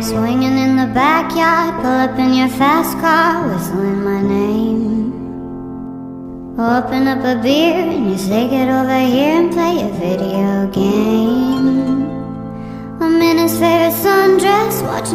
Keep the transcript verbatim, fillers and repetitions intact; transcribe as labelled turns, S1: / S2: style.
S1: Swinging in the backyard, pull up in your fast car, whistling my name. Open up a beer and you say get over here and play a video game.